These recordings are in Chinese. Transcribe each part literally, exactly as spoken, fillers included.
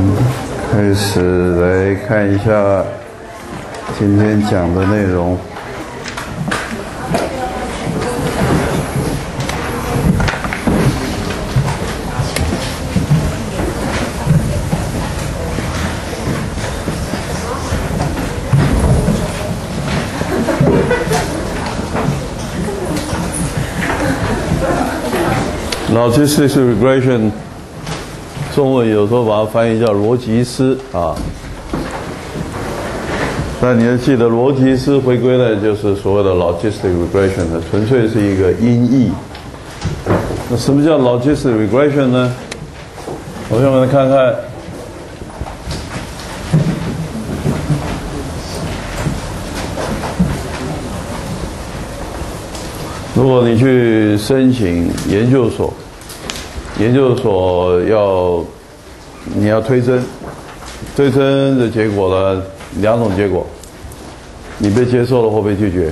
们开始来看一下今天讲的内容。Logistic regression， 中文有时候把它翻译叫逻辑思啊。但你要记得，逻辑思回归呢，就是所谓的 logistic regression 呢，纯粹是一个音译。那什么叫 logistic regression 呢？我们来看看。如果你去申请研究所，研究所要你要推甄，推甄的结果呢，两种结果，你被接受了或被拒绝，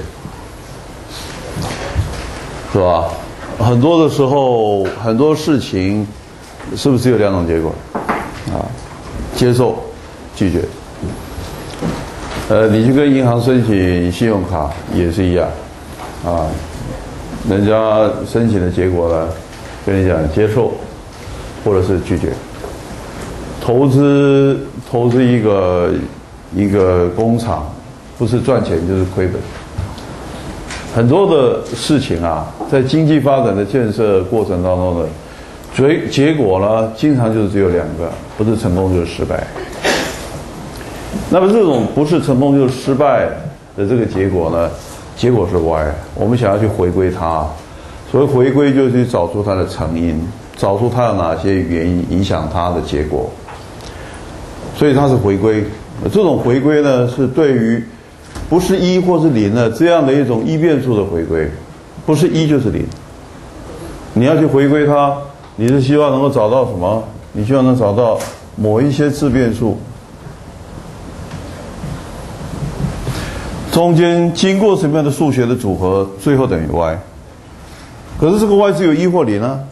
是吧？很多的时候，很多事情是不是只有两种结果啊？接受、拒绝。呃，你去跟银行申请信用卡也是一样啊。人家申请的结果呢，跟你讲接受，或者是拒绝。投资投资一个一个工厂，不是赚钱就是亏本。很多的事情啊，在经济发展的建设过程当中呢，结结果呢，经常就是只有两个，不是成功就是失败。那么这种不是成功就是失败的这个结果呢？结果是 Y， 我们想要去回归它，所谓回归就是去找出它的成因，找出它有哪些原因影响它的结果，所以它是回归。这种回归呢，是对于不是一或是零的这样的一种异变数的回归，不是一就是零。你要去回归它，你是希望能够找到什么？你希望能找到某一些自变数。中间经过什么样的数学的组合，最后等于 y。可是这个 y 只有一或零啊，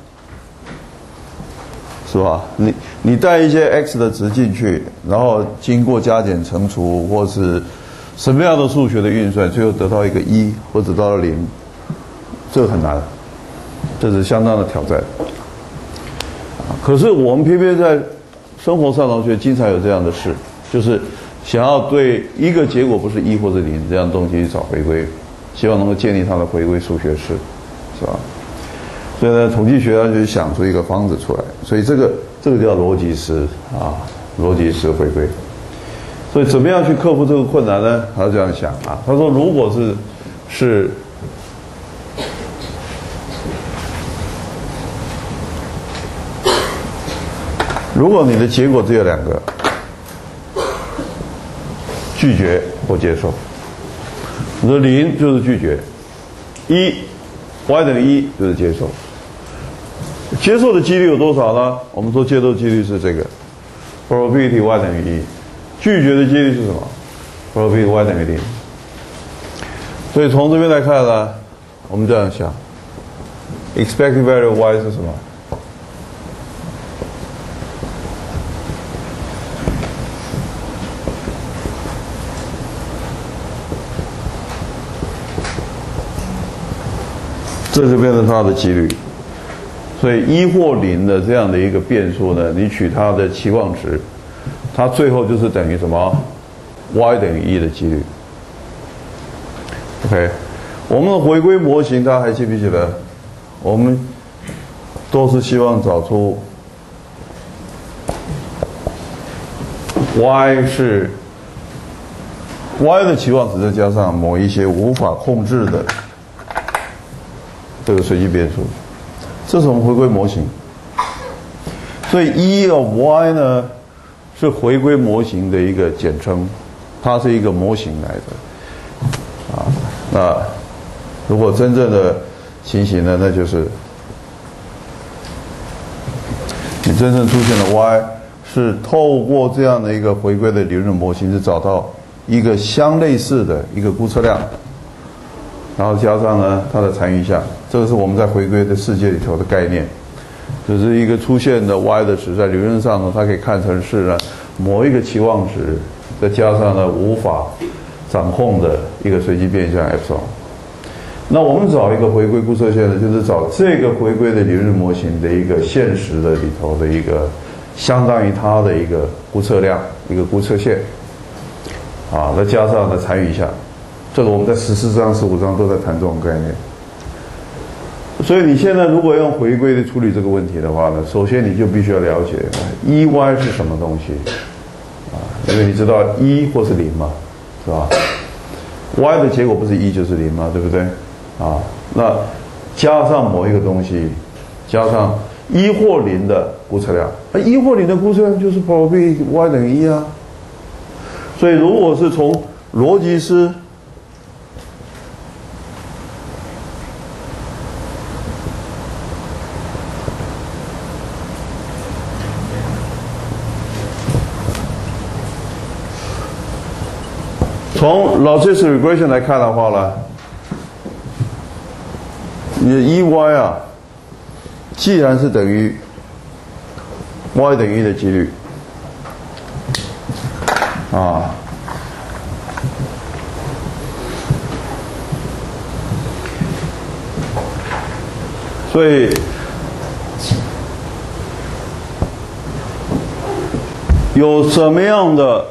是吧？你你带一些 x 的值进去，然后经过加减乘除或是什么样的数学的运算，最后得到一个一或者得到零，这个很难，这是相当的挑战。可是我们偏偏在生活上同学经常有这样的事，就是想要对一个结果不是一或者零这样东西去找回归，希望能够建立它的回归数学式，是吧？所以呢，统计学家就想出一个方子出来，所以这个这个叫逻辑思啊，逻辑思回归。所以怎么样去克服这个困难呢？他这样想啊，他说如果是是如果你的结果只有两个。拒绝或接受，你说零就是拒绝，一 y 等于一就是接受。接受的几率有多少呢？我们说接受几率是这个 probability y 等于一，拒绝的几率是什么 ？probability y 等于零。所以从这边来看呢，我们这样想 ，expected value y 是什么？这就变成它的几率，所以一或零的这样的一个变数呢，你取它的期望值，它最后就是等于什么 ？y 等于一的几率。OK， 我们的回归模型大家还记不记得？我们都是希望找出 y 是 y 的期望值再加上某一些无法控制的。这个随机变数，这是我们回归模型。所以 E of y 呢是回归模型的一个简称，它是一个模型来的。啊，那如果真正的情形呢，那就是你真正出现的 y 是透过这样的一个回归的理论模型，是找到一个相类似的一个估测量。然后加上呢它的残余项，这个是我们在回归的世界里头的概念。 就是一个出现的 y 的值，在理论上呢，它可以看成是呢某一个期望值，再加上呢无法掌控的一个随机变相 epsilon。那我们找一个回归估测线呢，就是找这个回归的理论模型的一个现实的里头的一个相当于它的一个估测量，一个估测线，啊，再加上呢参与一下，这个我们在十四章、十五章都在谈这种概念。所以你现在如果用回归的处理这个问题的话呢，首先你就必须要了解 E Y 是什么东西，啊，因为你知道一或是零嘛，是吧 ？Y 的结果不是一就是零嘛，对不对？啊，那加上某一个东西，加上一或零的估测量，那一或零的估测量就是 probability y 等于一啊。所以如果是从逻辑师从 logistic regression 来看的话呢，你的 E Y 啊，既然是等于 y 等于一的几率啊，所以有什么样的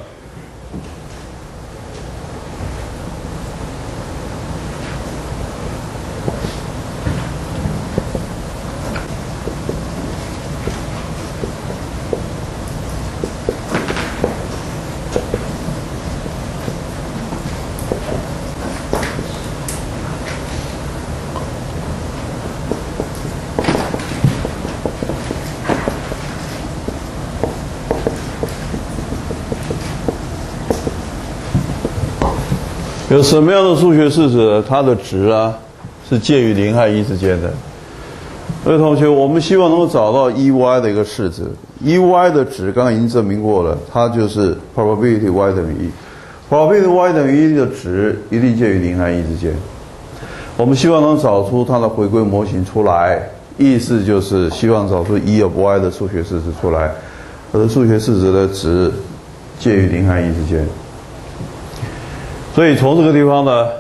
有什么样的数学式子，它的值啊是介于零和一之间的？各位同学，我们希望能够找到 E Y 的一个式子。E Y 的值刚刚已经证明过了，它就是 probability y 等于一。probability y 等于一的值一定介于零和一之间。我们希望能找出它的回归模型出来，意思就是希望找出 E of y 的数学式子出来，而数学式子的值介于零和一之间。所以从这个地方呢，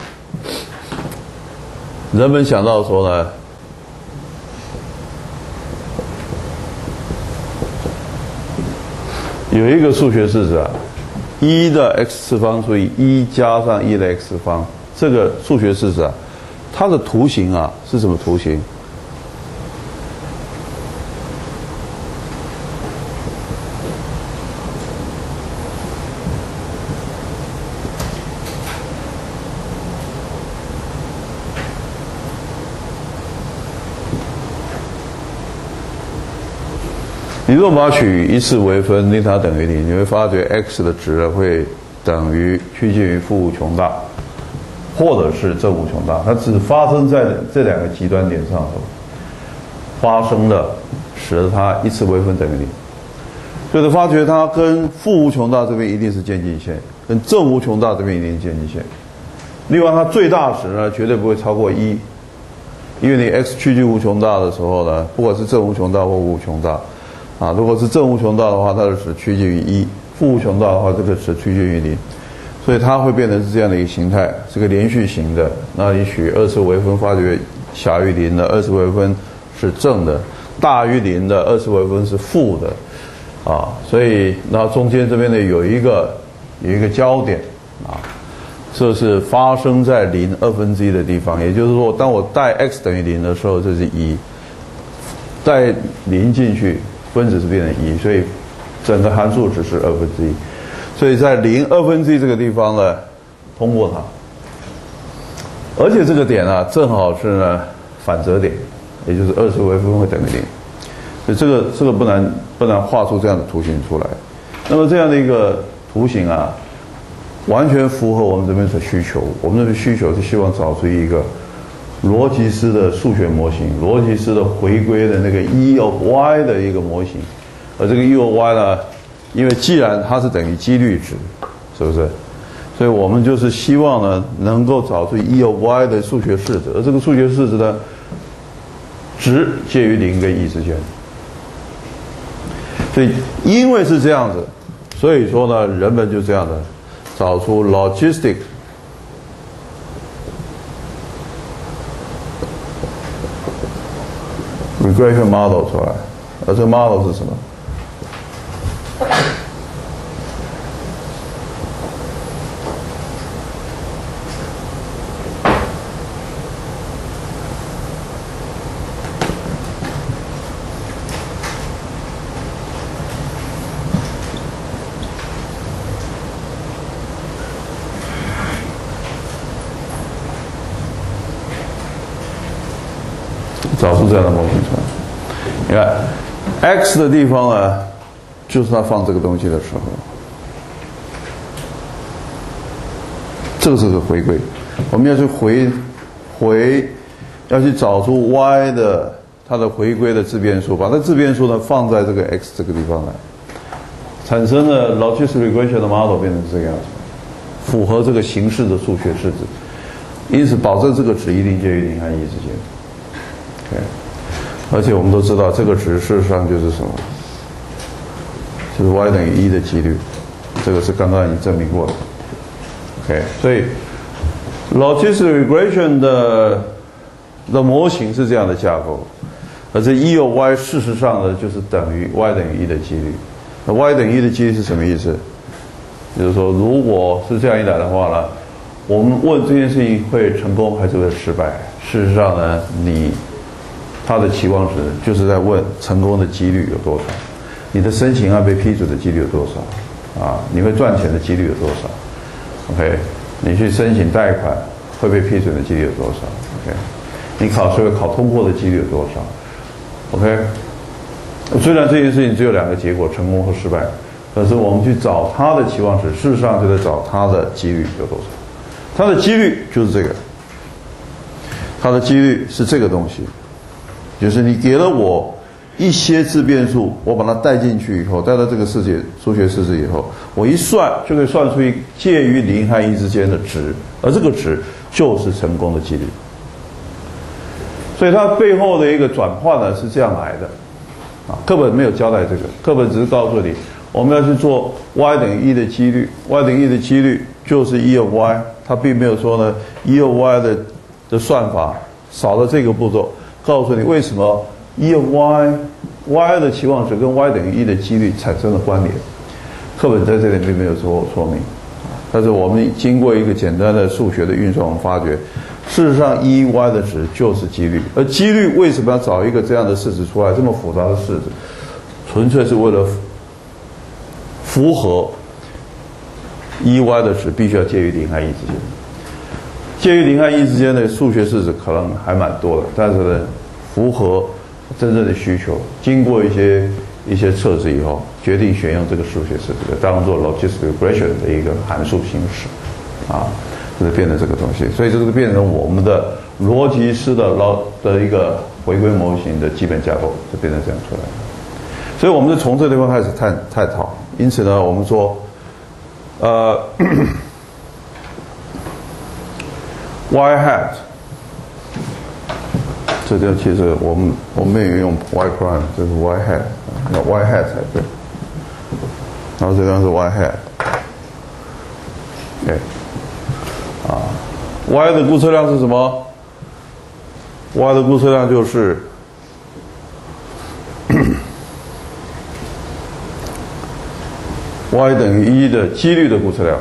人们想到说呢，有一个数学式子啊，一的 x 次方除以一加上一的 x 次方，这个数学式子啊，它的图形啊是什么图形？你如果把它取一次微分，令它等于零，你会发觉 x 的值会等于趋近于负无穷大，或者是正无穷大。它只发生在这两个极端点上头发生的，使得它一次微分等于零。所以你发觉它跟负无穷大这边一定是渐近线，跟正无穷大这边一定是渐近线。另外，它最大值呢绝对不会超过一，因为你 x 趋近无穷大的时候呢，不管是正无穷大或无穷大。啊，如果是正无穷大的话，它的值趋近于一；负无穷大的话，这个值趋近于零，所以它会变成是这样的一个形态，是个连续型的。那你取二次微分，发觉小于零的二次微分是正的，大于零的二次微分是负的，啊，所以那中间这边呢有一个有一个焦点啊，这是发生在零二分之一的地方，也就是说，当我带 x 等于零的时候，这是一，带零进去。分子是变成一，所以整个函数只是二分之一，所以在零二分之一这个地方呢，通过它，而且这个点啊，正好是呢反折点，也就是二次微分会等于零，所以这个这个不难不难画出这样的图形出来。那么这样的一个图形啊，完全符合我们这边的需求。我们这边需求是希望找出一个逻辑师的数学模型，逻辑师的回归的那个 E of y 的一个模型，而这个 E of y 呢，因为既然它是等于几率值，是不是？所以我们就是希望呢，能够找出 E of y 的数学式子，而这个数学式子呢， 值介于零跟一之间。所以因为是这样子，所以说呢，人们就这样的找出 logistic regression model 出来。而这个 model 是什么？找出这样的模型出来。你看 ，x 的地方呢，就是它放这个东西的时候，这个是个回归。我们要去回回，要去找出 y 的它的回归的自变数，把这自变数呢放在这个 x 这个地方来，产生了 logistic regression 的 model 变成这个样子，符合这个形式的数学式子，因此保证这个值一定介于零和一之间。Okay. 而且我们都知道，这个值事实上就是什么？就是 y 等于一的几率，这个是刚刚已经证明过的。OK， 所以 logistic regression 的的模型是这样的架构，而这 e of y 事实上呢，就是等于 y 等于一的几率。那 y 等于一的几率是什么意思？就是说，如果是这样一来的话呢，我们问这件事情会成功还是会失败？事实上呢，你它的期望值就是在问成功的几率有多少，你的申请案被批准的几率有多少，啊，你会赚钱的几率有多少 ？OK， 你去申请贷款会被批准的几率有多少 ？OK， 你考试会考通过的几率有多少 ？OK， 虽然这件事情只有两个结果，成功或失败，可是我们去找它的期望值，事实上就在找它的几率有多少。它的几率就是这个，它的几率是这个东西。就是你给了我一些自变数，我把它带进去以后，带到这个世界数学式子以后，我一算就可以算出一介于零和一之间的值，而这个值就是成功的几率。所以它背后的一个转换呢是这样来的，啊，课本没有交代这个，课本只是告诉你我们要去做 y 等于一的几率 ，y 等于一的几率就是 e of y， 它并没有说呢 e of y 的的算法少了这个步骤。告诉你为什么 e of y y 的期望值跟 y 等于一的几率产生了关联，课本在这里并没有说说明，但是我们经过一个简单的数学的运算，我们发觉，事实上 e y 的值就是几率，而几率为什么要找一个这样的式子出来，这么复杂的式子，纯粹是为了符合 e y 的值必须要介于零和一之间。介于零和一之间的数学式子可能还蛮多的，但是呢，符合真正的需求，经过一些一些测试以后，决定选用这个数学式子当做 logistic regression 的一个函数形式，啊，就是变成这个东西，所以这个变成我们的逻辑式的老的一个回归模型的基本架构，就变成这样出来的。所以我们就从这地方开始探探讨。因此呢，我们说，呃。y hat， 这就其实我们我们也用 y prime， 这是 y hat， 要 y hat 才对。然后这张是 y hat，OK， 啊 ，y 的估测量是什么 ？y 的估测量就是y 等于一的几率的估测量。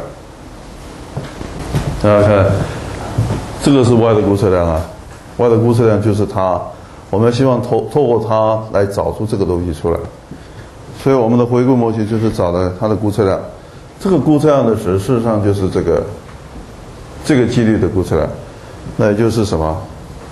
大家看。这个是 y 的估测量啊 ，y 的估测量就是它，我们希望透透过它来找出这个东西出来，所以我们的回归模型就是找的它的估测量，这个估测量的值事实上就是这个这个几率的估测量，那也就是什么？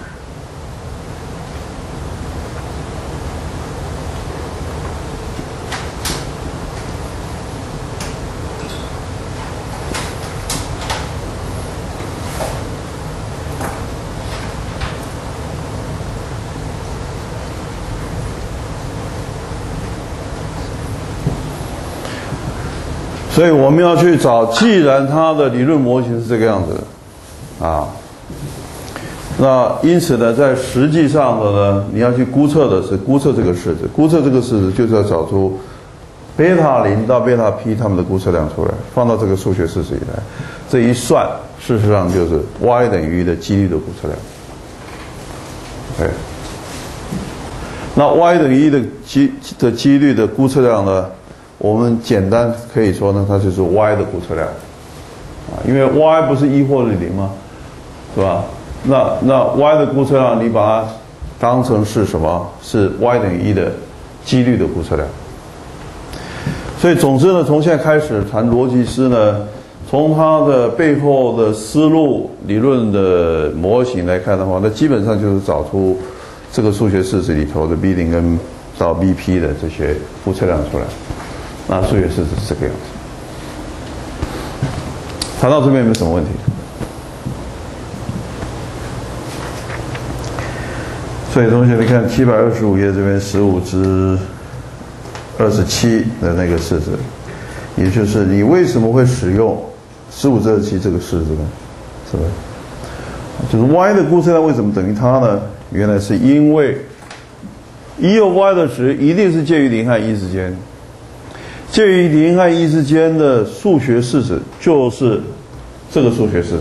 所以我们要去找，既然它的理论模型是这个样子的，啊， 那因此呢，在实际上的呢，你要去估测的是估测这个式子，估测这个式子就是要找出贝塔零到贝塔 p 它们的估测量出来，放到这个数学式子里来，这一算，事实上就是 y 等于一的几率的估测量。OK， 那 y 等于一的几的几率的估测量呢，我们简单可以说呢，它就是 y 的估测量啊，因为 y 不是一或者零吗？是吧？那那 y 的估测量，你把它当成是什么？是 y 等于一的几率的估测量。所以总之呢，从现在开始谈逻辑师呢，从它的背后的思路、理论的模型来看的话，那基本上就是找出这个数学式子里头的 B 零跟到 B P 的这些估测量出来。那数学式子是这个样子。谈到这边有没有什么问题？所以同学，你看七百二十五页这边十五至二十七的那个式子，也就是你为什么会使用十五至二十七这个式子呢？是不是？就是 y 的估测量为什么等于它呢？原来是因为 e of y 的值一定是介于零和一之间，介于零和一之间的数学式子就是这个数学式子。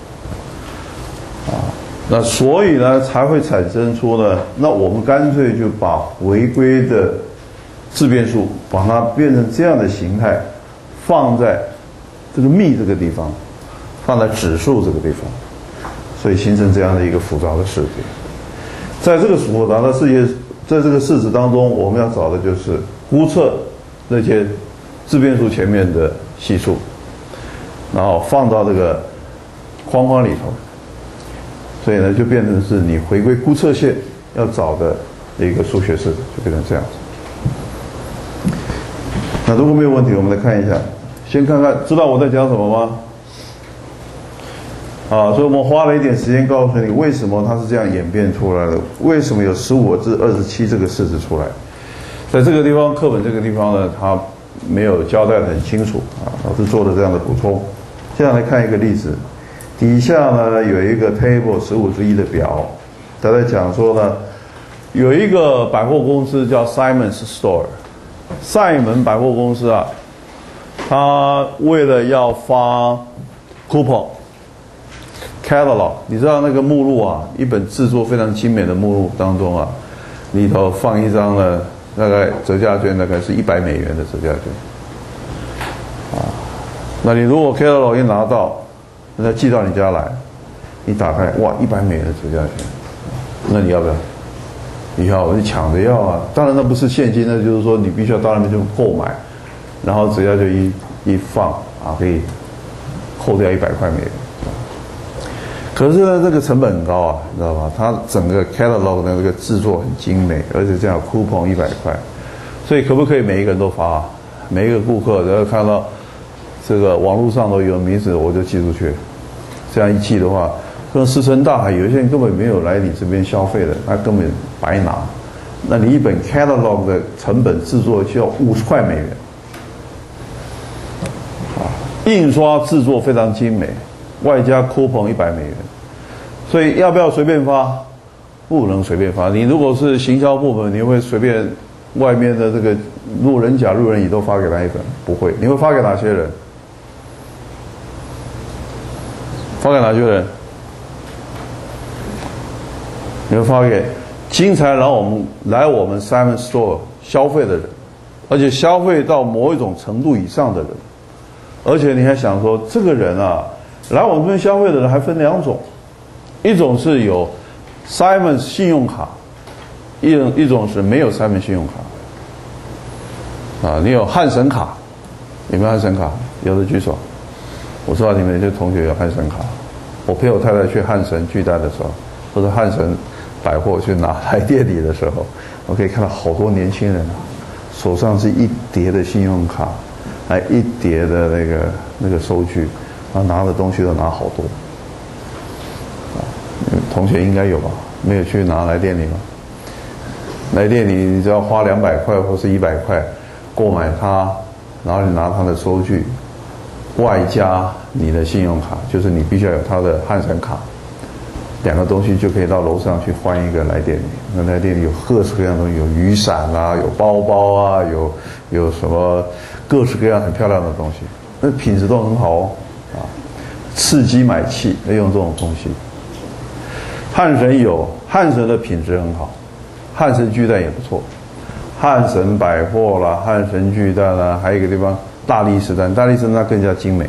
那所以呢，才会产生出呢，那我们干脆就把回归的自变数，把它变成这样的形态，放在这个幂这个地方，放在指数这个地方，所以形成这样的一个复杂的式子。在这个复杂的世界，在这个式子当中，我们要找的就是估测那些自变数前面的系数，然后放到这个框框里头。所以呢，就变成是你回归估测线要找的一个数学式，就变成这样子。那如果没有问题，我们来看一下，先看看知道我在讲什么吗？啊，所以我们花了一点时间告诉你为什么它是这样演变出来的，为什么有十五至二十七这个式子出来。在这个地方，课本这个地方呢，它没有交代得很清楚啊，老师做了这样的补充。接下来看一个例子。底下呢有一个 table 十五之一的表，他在讲说呢，有一个百货公司叫 Simon's Store， 赛门百货公司啊，他为了要发 coupon catalog， 你知道那个目录啊，一本制作非常精美的目录当中啊，里头放一张呢，大概折价券大概是一百美元的折价券，啊，那你如果 catalog 一拿到，那寄到你家来，你打开，哇，一百美元的折价券，那你要不要？你要，我就抢着要啊！当然那不是现金，那就是说你必须要到那边去购买，然后折价券一一放啊，可以扣掉一百块美元。可是呢，这个成本很高啊，你知道吧？它整个 catalog 的这个制作很精美，而且这样 coupon 一百块，所以可不可以每一个人都发？每一个顾客只要看到这个网络上头有名字，我就寄出去。这样一寄的话，跟石沉大海，有一些人根本没有来你这边消费的，那根本白拿。那你一本 catalog 的成本制作就要五十块美元，啊，印刷制作非常精美，外加 coupon 一百美元，所以要不要随便发？不能随便发。你如果是行销部门，你会随便外面的这个路人甲、路人乙都发给他一份？不会。你会发给哪些人？发给哪些人？你会发给经常来我们来我们 Simon Store 消费的人，而且消费到某一种程度以上的人，而且你还想说，这个人啊，来我们这边消费的人还分两种，一种是有 Simon 信用卡，一种一种是没有 Simon 信用卡。啊，你有汉神卡，有没有汉神卡？有的举手。我知道你们有些同学有汉神卡。我陪我太太去汉神巨蛋的时候，或者汉神百货去拿来店里的时候，我可以看到好多年轻人啊，手上是一叠的信用卡，还一叠的那个那个收据，然后拿的东西都拿好多。啊，同学应该有吧？没有去拿来店里吗？来店里你只要花两百块或是一百块购买它，然后你拿它的收据，外加你的信用卡，就是你必须要有它的汉神卡， 两个东西就可以到楼上去换一个来店里。那来店里有各式各样的东西，有雨伞啊，有包包啊，有有什么各式各样很漂亮的东西，那品质都很好哦，啊，刺激买气要用这种东西。汉神有汉神的品质很好，汉神巨蛋也不错，汉神百货啦，汉神巨蛋啦，还有一个地方大力士蛋，大力士蛋更加精美。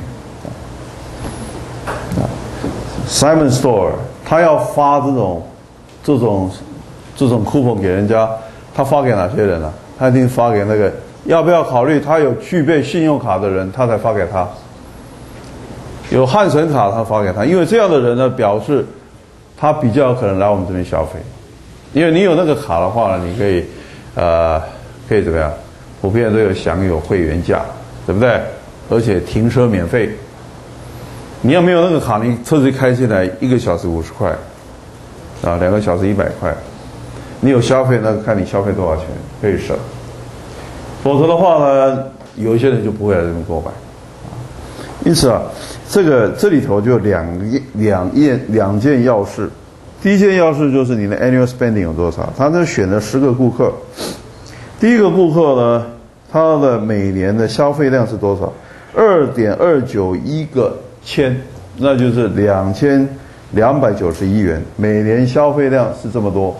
啊 ，Simon Store 他要发这种这种这种 coupon 给人家，他发给哪些人啊？他一定发给那个要不要考虑他有具备信用卡的人，他才发给他。有汉神卡他发给他，因为这样的人呢，表示他比较有可能来我们这边消费。因为你有那个卡的话呢，你可以呃可以怎么样？普遍都有享有会员价，对不对？而且停车免费。你要没有那个卡，你车子开进来一个小时五十块，啊，两个小时一百块。你有消费，那看你消费多少钱可以省。否则的话呢，有一些人就不会来这边购买。因此啊，这个这里头就有两两件两件要事。第一件要事就是你的 annual spending 有多少。他这选了十个顾客，第一个顾客呢，他的每年的消费量是多少？二点二九一个千，那就是两千两百九十一元，每年消费量是这么多。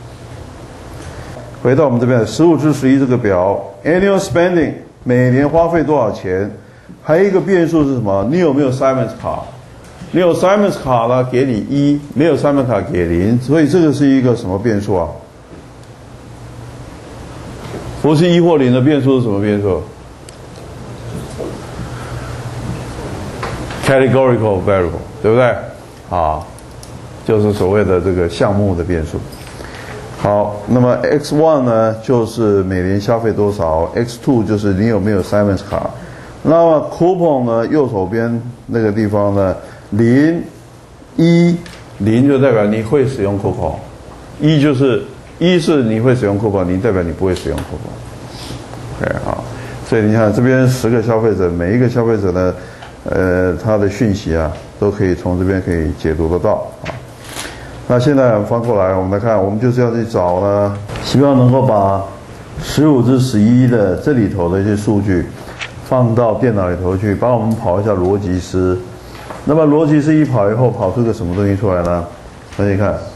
回到我们这边的十五至十一这个表 ，annual spending 每年花费多少钱？还有一个变数是什么？你有没有 Simon's 卡？你有 Simon's 卡呢，给你一；没有 Simon's 卡给零。所以这个是一个什么变数啊？不是一或零的变数是什么变数 ？Categorical variable， 对不对？啊，就是所谓的这个项目的变数。好，那么 X 一 呢，就是每年消费多少 ；X 二 就是你有没有 Simon's 卡。那么 coupon 呢，右手边那个地方呢，零、一，零就代表你会使用 coupon， 一就是一是你会使用 coupon， 零代表你不会使用 coupon。OK， 好，所以你看这边十个消费者，每一个消费者呢，呃，他的讯息啊，都可以从这边可以解读得到啊。那现在翻过来，我们来看，我们就是要去找呢，希望能够把十五至十一的这里头的一些数据放到电脑里头去，帮我们跑一下逻辑思。那么逻辑思一跑以后，跑出个什么东西出来呢？大家看，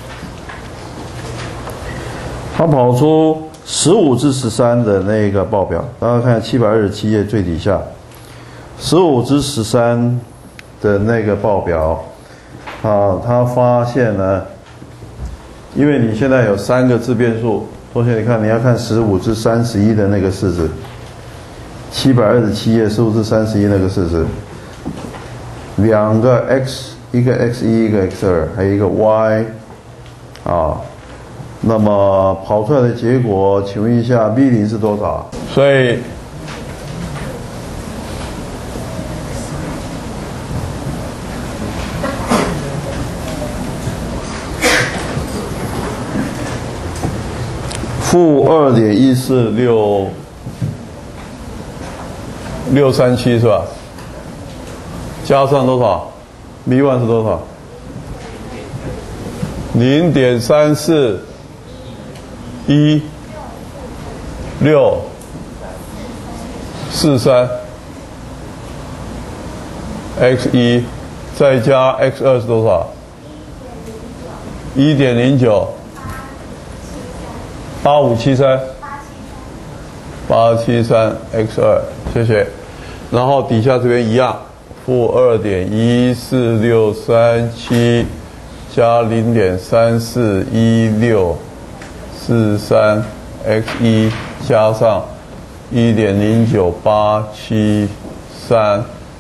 它跑出十五至十三的那个报表，大家看七百二十七页最底下，十五至十三的那个报表。啊，他发现呢，因为你现在有三个自变数，同学你看，你要看十五至三十一的那个式子，七百二十七页十五至三十一那个式子，两个 x， 一个 x 一，一个 x 二，还有一个 y， 啊，那么跑出来的结果，请问一下 b 零是多少？所以。负二点一四六六三七是吧？加上多少 ？B 一 是多少？零点三四一六四三 x 一再加 x 二是多少？一点零九。八五七三，八七三 x 二，谢谢。然后底下这边一样，负二点一四六三七加零点三四一六四三 x 一加上一点零九八七三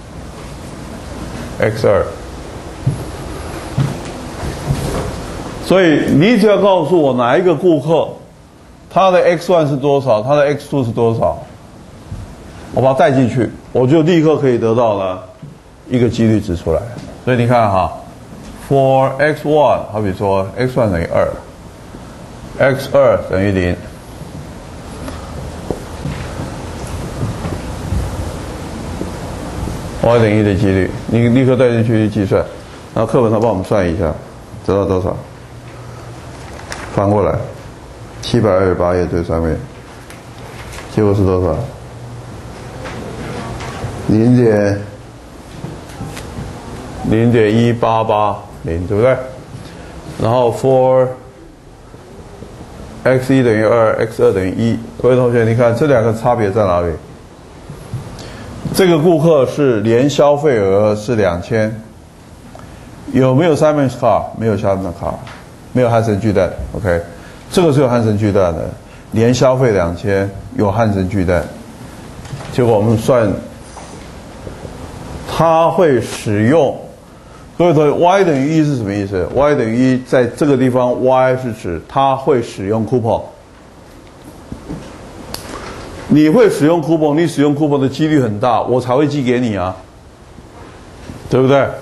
x 二。所以你只要告诉我哪一个顾客。它的 x 一 是多少？它的 x 二 是多少？我把它带进去，我就立刻可以得到呢一个几率值出来。所以你看哈 ，for x 一， 好比说 x 一 等于二 ，x 二 等于零。y 等于一的几率，你立刻带进去计算，然后课本上帮我们算一下。 得到多少？翻过来，七百二十八页最上面，结果是多少？零点零点一八八零，对不对？然后 for x 一等于二 ，x 二等于一。各位同学，你看这两个差别在哪里？这个顾客是年消费额是两千，有没有 Siemens Car？ 没有 Siemens Car， 没有汉森巨蛋。OK， 这个是有汉森巨蛋的，年消费两千，有汉森巨蛋。结果我们算，他会使用。各位同学 ，y 等于一是什么意思 ？y 等于一，在这个地方 y 是指他会使用 coupon。你会使用 coupon， 你使用 coupon 的几率很大，我才会寄给你啊，对不对？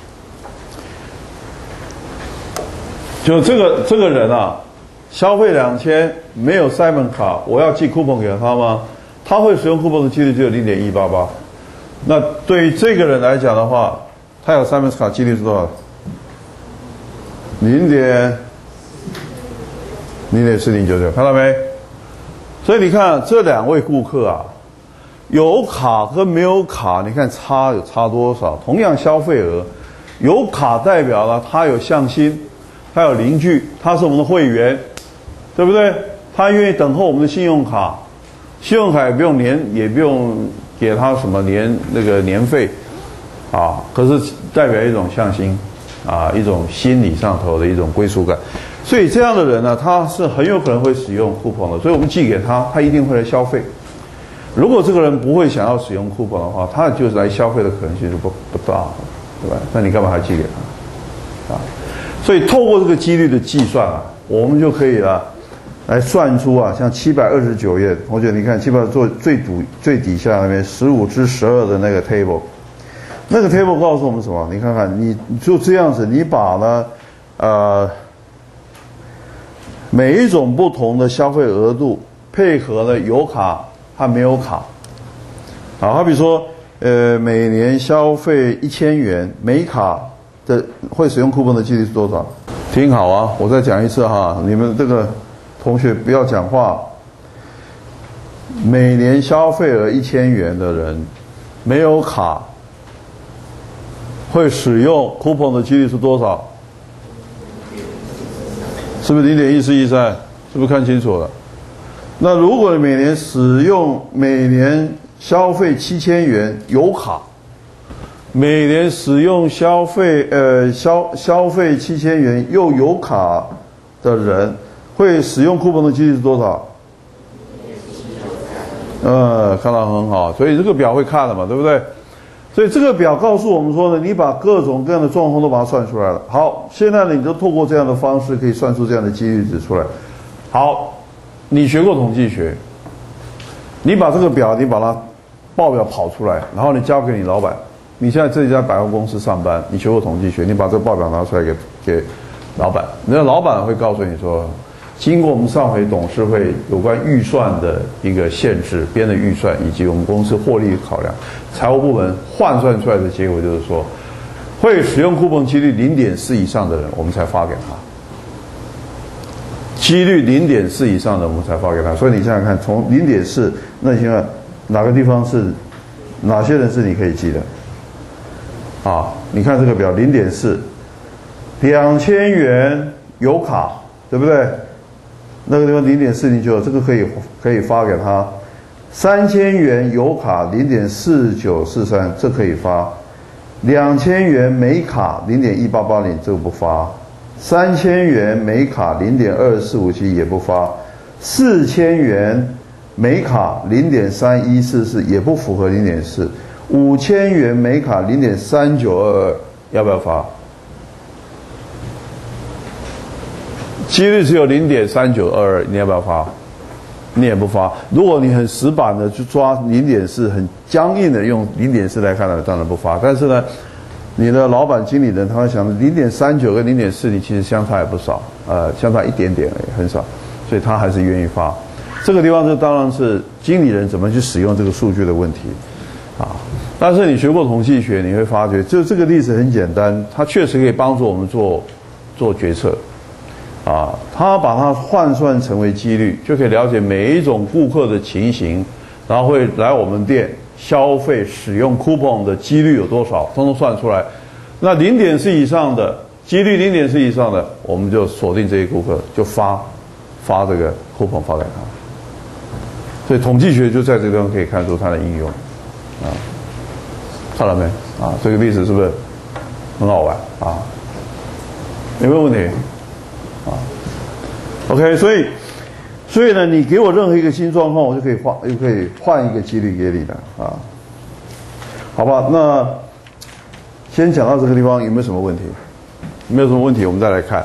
就这个这个人啊，消费两千，没有 Simon 卡，我要寄 coupon 给他吗？他会使用 coupon 的几率只有 零点一八八。那对于这个人来讲的话，他有 Simon 卡几率是多少？零点零点四零九九，看到没？所以你看这两位顾客啊，有卡跟没有卡，你看差有差多少？同样消费额，有卡代表了他有向心，他有邻居，他是我们的会员，对不对？他愿意等候我们的信用卡，信用卡也不用年，也不用给他什么年那个年费，啊，可是代表一种向心，啊，一种心理上头的一种归属感。所以这样的人呢，他是很有可能会使用 coupon 的，所以我们寄给他，他一定会来消费。如果这个人不会想要使用 coupon 的话，他就是来消费的可能性就不不大了，对吧？那你干嘛还寄给他？啊，所以透过这个几率的计算啊，我们就可以了来算出啊，像七百二十九页，同学你看七百做最底最底下那边十五之十二的那个 table， 那个 table 告诉我们什么？你看看，你就这样子，你把呢，呃。每一种不同的消费额度配合了有卡和没有卡，好，好比说，呃，每年消费一千元，没卡的会使用 coupon 的几率是多少？听好啊，我再讲一次哈，你们这个同学不要讲话。每年消费额一千元的人，没有卡，会使用 coupon 的几率是多少？是不是零点一四一三？是不是看清楚了？那如果每年使用每年消费七千元有卡，每年使用消费呃消消费七千元又有卡的人，会使用 coupon 的几率是多少？呃，看到很好，所以这个表会看了嘛，对不对？所以这个表告诉我们说呢，你把各种各样的状况都把它算出来了。好，现在呢，你就透过这样的方式可以算出这样的几率值出来。好，你学过统计学，你把这个表，你把它报表跑出来，然后你交给你老板。你现在这家百货公司上班，你学过统计学，你把这个报表拿出来给给老板，你的老板会告诉你说，经过我们上回董事会有关预算的一个限制编的预算，以及我们公司获利考量，财务部门换算出来的结果就是说，会使用 coupon 几率 零点四 以上的人，我们才发给他。几率 零点四 以上的我们才发给他。所以你想想看，从 零点四， 那你看哪个地方是哪些人是你可以记的？啊，你看这个表 零点四， 两千元有卡，对不对？那个地方 零点四零九， 这个可以可以发给他。三千元有卡 零点四九四三， 这可以发。两千元没卡 零点一八八零， 这个不发。三千元没卡 零点二四五七 也不发。四千元没卡 零点三一四四 也不符合 零点四。五千元没卡 零点三九二二， 要不要发？几率只有 零点三九二二， 你要不要发？你也不发。如果你很死板的去抓 零点四， 很僵硬的用 零点四 来看呢，当然不发。但是呢，你的老板经理人他会想 零点三九 跟 零点四 你其实相差也不少，呃，相差一点点而已，很少，所以他还是愿意发。这个地方就当然是经理人怎么去使用这个数据的问题啊。但是你学过统计学，你会发觉，就这个例子很简单，它确实可以帮助我们做做决策，啊，他把它换算成为几率，就可以了解每一种顾客的情形，然后会来我们店消费使用 coupon 的几率有多少，通通算出来。那零点四以上的几率，零点四以上的，我们就锁定这些顾客，就发发这个 coupon 发给他。所以统计学就在这个地方可以看出它的应用，啊，看到没？啊，这个例子是不是很好玩啊？有没有问题？啊 ，OK， 所以，所以呢，你给我任何一个新状况，我就可以换，就可以换一个几率给你的啊。好吧，那先讲到这个地方，有没有什么问题？没有什么问题，我们再来看。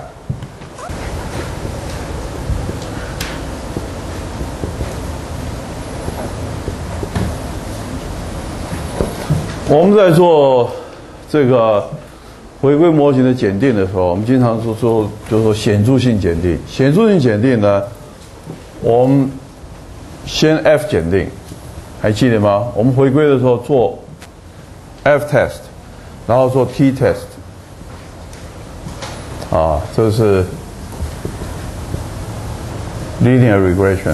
我们在做这个回归模型的检定的时候，我们经常说说就是说显著性检定。显著性检定呢，我们先 F 检定，还记得吗？我们回归的时候做 F test， 然后做 T test， 啊，这是 linear regression，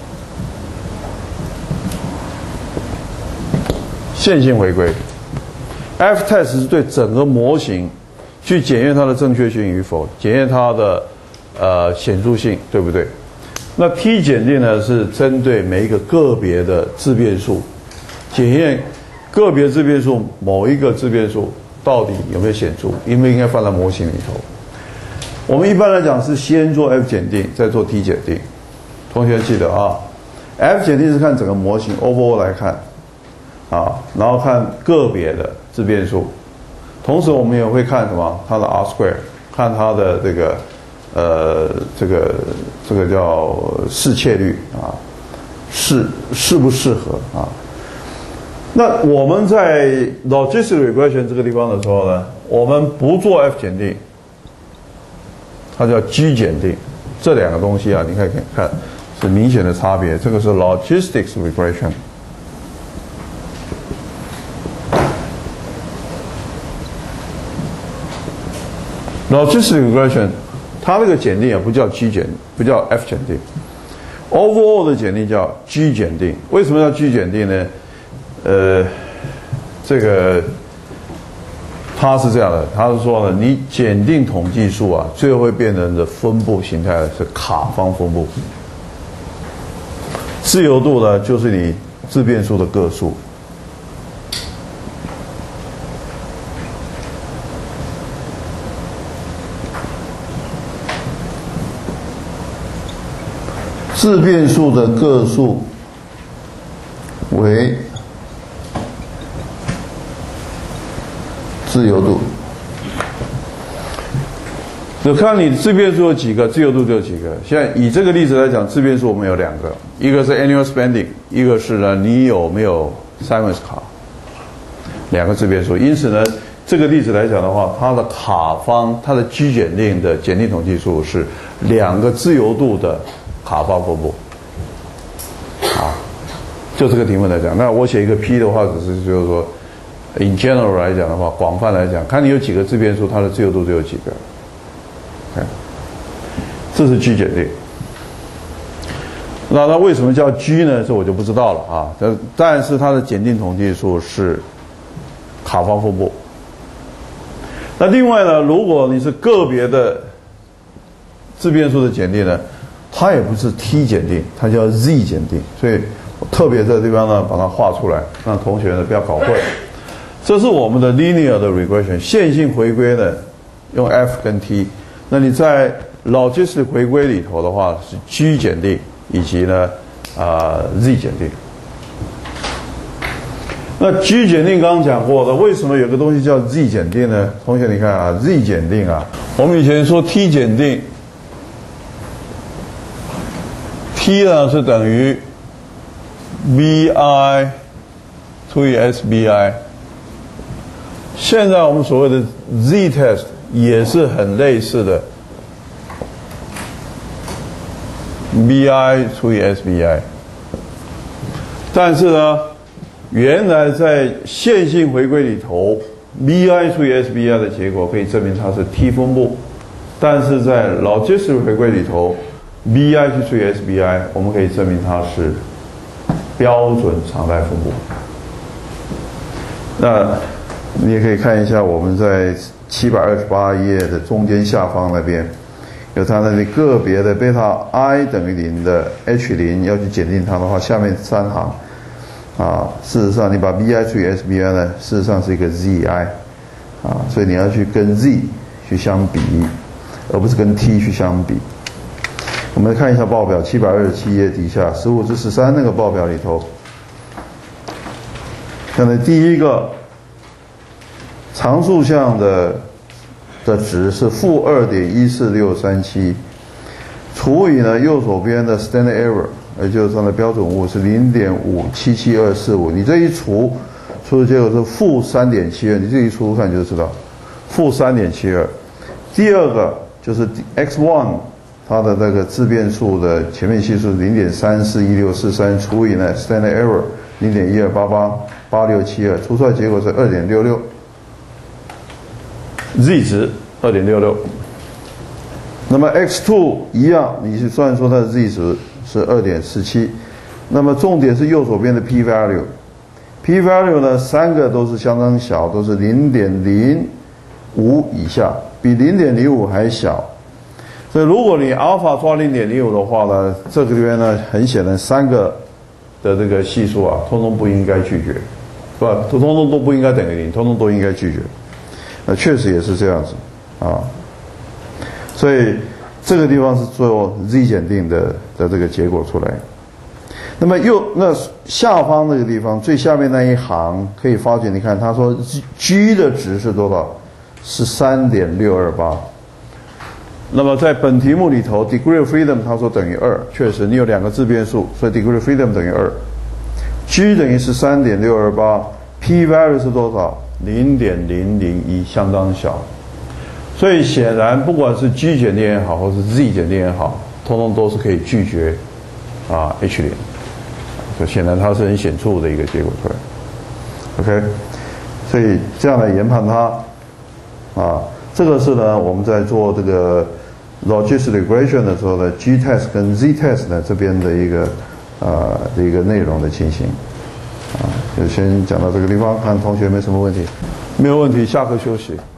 线性回归。F test 是对整个模型去检验它的正确性与否，检验它的呃显著性，对不对？那 T 检定呢，是针对每一个个别的自变数，检验个别自变数某一个自变数到底有没有显著，应不应该放在模型里头。我们一般来讲是先做 F 检定，再做 T 检定。同学记得啊 ，F 检定是看整个模型 overall 来看。啊，然后看个别的自变数，同时我们也会看什么？它的 R square， 看它的这个呃这个这个叫适切率啊，适适不适合啊？那我们在 logistic regression 这个地方的时候呢，我们不做 F 检定，它叫 G 检定。这两个东西啊，你看看看是明显的差别。这个是 logistics regression。Logistic regression， 它那个检定也不叫 G 检，不叫 F 检定 ，overall 的检定叫 G 检定。为什么叫 G 检定呢？呃，这个它是这样的，它是说呢，你检定统计数啊，最后会变成的分布形态是卡方分布，自由度呢就是你自变数的个数。自变数的个数为自由度，就看你自变数有几个，自由度就有几个。现在以这个例子来讲，自变数我们有两个，一个是 annual spending， 一个是呢你有没有 Siemens 卡，两个自变数。因此呢，这个例子来讲的话，它的卡方，它的 G 检定的检定统计数是两个自由度的卡方分布，啊，就这个题目来讲，那我写一个 P 的话，只是就是说 ，in general 来讲的话，广泛来讲，看你有几个自变数，它的自由度就有几个。看，这是 G 检定。那它为什么叫 G 呢？这我就不知道了啊。但但是它的检定统计数是卡方分布。那另外呢，如果你是个别的自变数的检定呢？它也不是 T 检定，它叫 Z 检定，所以我特别在这地方呢把它画出来，让同学呢不要搞混。这是我们的 linear 的 regression， 线性回归呢用 F 跟 T， 那你在 logistic 回归里头的话是 G 检定以及呢啊、呃、Z 检定。那 G 检定刚刚讲过的，为什么有个东西叫 Z 检定呢？同学你看啊 ，Z 检定啊，我们以前说 T 检定。T 呢是等于 B I 除以 S B I， 现在我们所谓的 Z test 也是很类似的 B I 除以 S B I， 但是呢，原来在线性回归里头 B I 除以 S B I 的结果可以证明它是 T 分布， 但是在 logistic 回归里头 ，B I 去除以 S B I， 我们可以证明它是标准常态分布。那你也可以看一下我们在七百二十八页的中间下方那边，有它那里个别的贝塔 I 等于零的 H 零要去检定它的话，下面三行啊，事实上你把 B I 除以 S B I 呢，事实上是一个 Z I 啊，所以你要去跟 Z 去相比，而不是跟 T 去相比。我们来看一下报表，七百二十七页底下十五至十三那个报表里头，看到第一个常数项的的值是负二点一四六三七，除以呢右手边的 standard error， 也就是它的标准误是零点五七七二四五，你这一除，出的结果是负三点七二，你自己除看就知道，负三点七二。第二个就是 x 一， 它的这个自变数的前面系数零点三四一六四三，除以呢 standard error 零点一二八八八六七二，除出来结果是二点六六。Z 值 二点六六， 那么 x 二 一样，你是算出它的 Z 值是 二点四七， 那么重点是右手边的 p value，p value 呢三个都是相当小，都是 零点零五 以下，比 零点零五 还小，所以如果你 alpha 抓 零点零五 的话呢，这个里边呢很显然三个的这个系数啊，通通不应该拒绝，不，通通都不应该等于零，通通都应该拒绝。那确实也是这样子啊，所以这个地方是做 Z 检定的的这个结果出来。那么右那下方那个地方最下面那一行可以发觉，你看他说 G 的值是多少？是 三点六二八。那么在本题目里头 degree of freedom 他说等于二，确实你有两个自变数，所以 degree of freedom 等于二。G 等于是 三点六二八， p value 是多少？零点零零一，相当小，所以显然不管是 G 检定也好，或是 Z 检定也好，通通都是可以拒绝啊 H 零，所以显然它是很显著的一个结果出来。OK， 所以这样来研判它啊，这个是呢我们在做这个 logistic regression 的时候呢 ，G test 跟 Z test 呢这边的一个啊的一个内容的情形。啊，就先讲到这个地方，看同学没什么问题，没有问题，下课休息。